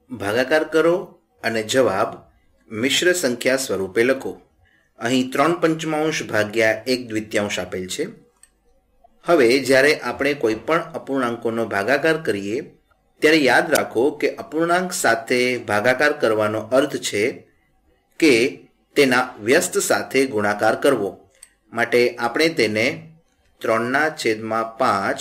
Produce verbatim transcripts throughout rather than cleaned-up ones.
ભાગાકાર કરો અને જવાબ મિશ્ર સંખ્યા સ્વરૂપે લખો. અહીં ત્રણ પંચમાંશ ભાગ્યા એક દ્વિતીયાંશ આપેલ છે. હવે જ્યારે આપણે કોઈ પણ અપૂર્ણાંકોનો ભાગાકાર કરીએ ત્યારે યાદ રાખો કે અપૂર્ણાંક સાથે ભાગાકાર કરવાનો અર્થ છે કે તેના વ્યસ્ત સાથે ગુણાકાર કરવો. માટે આપણે તેને ત્રણના છેદમાં પાંચ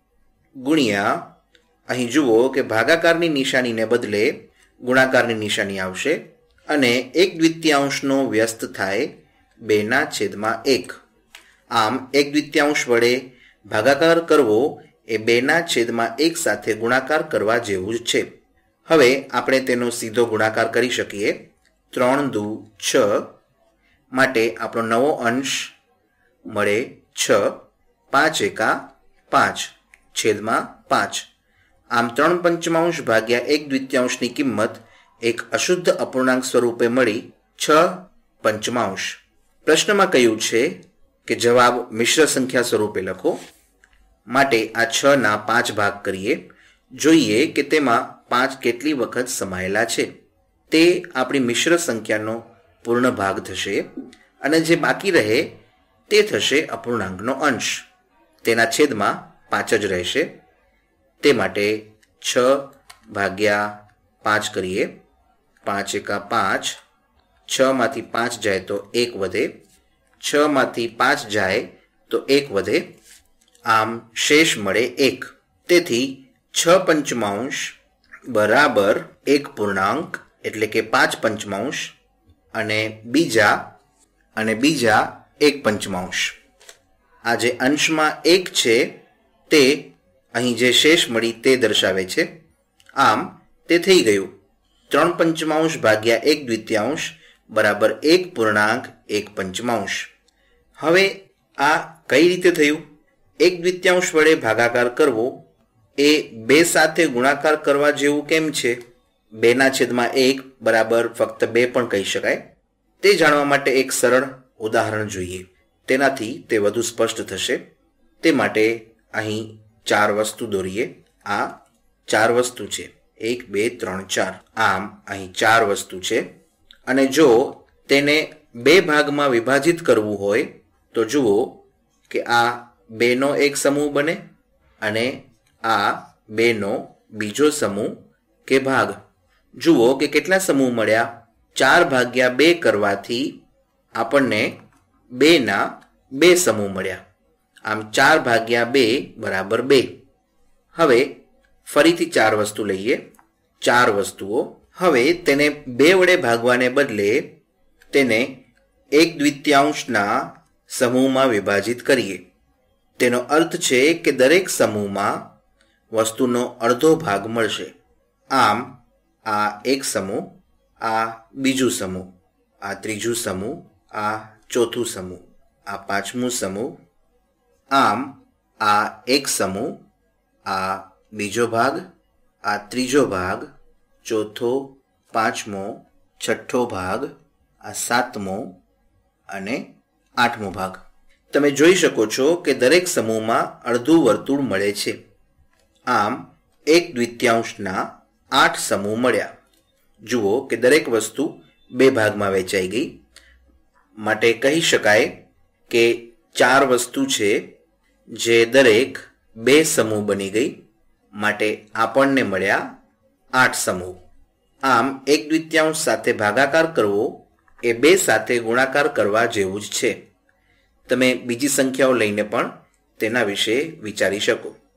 ગુણ્યા, અહીં જુઓ કે ભાગાકારની નિશાનીને બદલે ગુણાકારની નિશાની આવશે અને એક દ્વિતીયાંશનો વ્યસ્ત થાય બેના છેદમાં એક. આમ એક દ્વિતીયાંશ વડે ભાગાકાર કરવો એ બેના છેદમાં એક સાથે ગુણાકાર કરવા જેવું જ છે. હવે આપણે તેનો સીધો ગુણાકાર કરી શકીએ. ત્રણ દુ છ, માટે આપણો નવો અંશ મળે છ. પાંચ એકા પાંચ છેદમાં પાંચ. આમ ત્રણ પંચમાંશ ભાગ્યા એક દ્વિતીયાંશની કિંમત એક અશુદ્ધ અપૂર્ણાંક સ્વરૂપે મળી છ પંચમાંશ. પ્રશ્નમાં કહ્યું છે કે જવાબ મિશ્ર સંખ્યા સ્વરૂપે લખો. માટે આ છ ના પાંચ ભાગ કરીએ. જોઈએ કે તેમાં પાંચ કેટલી વખત સમાયેલા છે. તે આપણી મિશ્ર સંખ્યાનો પૂર્ણ ભાગ થશે અને જે બાકી રહે તે થશે અપૂર્ણાંકનો અંશ. તેના છેદમાં પાંચ જ રહેશે. તે માટે છ ભાગ્યા પાંચ કરીએ. પાંચ એકા પાંચ. છ માંથી પાંચ જાય તો એક વધે. છ માંથી પાંચ જાય તો એક વધે. આમ શેષ મળે એક. તેથી છ પંચમાંશ બરાબર એક પૂર્ણાંક એટલે કે પાંચ પંચમાંશ અને બીજા અને બીજા એક પંચમાંશ. આ જે અંશમાં એક છે તે અહીં જે શેષ મળી તે દર્શાવે છે. આમ તે થઈ ગયું ત્રણ પંચમાંશ ભાગ્યા એક દ્વિતીયાંશ બરાબર એક પૂર્ણાંક એક પંચમાંશ. હવે આ કઈ રીતે થયું? એક દ્વિતીયાંશ વડે ભાગાકાર કરવો એ બે સાથે ગુણાકાર કરવા જેવું કેમ છે? બેના છેદમાં એક બરાબર ફક્ત બે પણ કહી શકાય. તે જાણવા માટે એક સરળ ઉદાહરણ જોઈએ. તેનાથી તે વધુ સ્પષ્ટ થશે. તે માટે અહીં ચાર વસ્તુ દોરીએ. આ ચાર વસ્તુ છે. એક બે ત્રણ ચાર. આમ અહીં ચાર વસ્તુ છે અને જો તેને બે ભાગમાં વિભાજિત કરવું હોય તો જુઓ કે આ બેનો એક સમૂહ બને અને આ બેનો બીજો સમૂહ કે ભાગ. જુઓ કે કેટલા સમૂહ મળ્યા? ચાર ભાગ્યા બે કરવાથી આપણને બેના બે સમૂહ મળ્યા. આમ ચાર ભાગ્યા બે બરાબર બે. હવે ફરીથી ચાર વસ્તુ લઈએ. ચાર વસ્તુઓ. હવે તેને બે વડે ભાગવાને બદલે તેને એક દ્વિતીયાંશના સમૂહમાં વિભાજિત કરીએ. તેનો અર્થ છે કે દરેક સમૂહમાં વસ્તુનો અડધો ભાગ મળશે. આમ આ એક સમૂહ, આ બીજું સમૂહ, આ ત્રીજું સમૂહ, આ ચોથું સમૂહ, આ પાંચમું સમૂહ. આમ આ એક સમૂહ, આ બીજો ભાગ, આ ત્રીજો ભાગ, ચોથો, પાંચમો, છઠ્ઠો ભાગ, આ સાતમો અને આઠમો ભાગ. તમે જોઈ શકો છો કે દરેક સમૂહમાં અડધું વર્તુળ મળે છે. આમ એક દ્વિતીયાંશના આઠ સમૂહ મળ્યા. જુઓ કે દરેક વસ્તુ બે ભાગમાં વહેંચાઈ ગઈ. માટે કહી શકાય કે ચાર વસ્તુ છે જે દરેક બે સમૂહ બની ગઈ. માટે આપણને મળ્યા આઠ સમૂહ. આમ એક દ્વિતીયાંશ સાથે ભાગાકાર કરવો એ બે સાથે ગુણાકાર કરવા જેવું જ છે. તમે બીજી સંખ્યાઓ લઈને પણ તેના વિશે વિચારી શકો.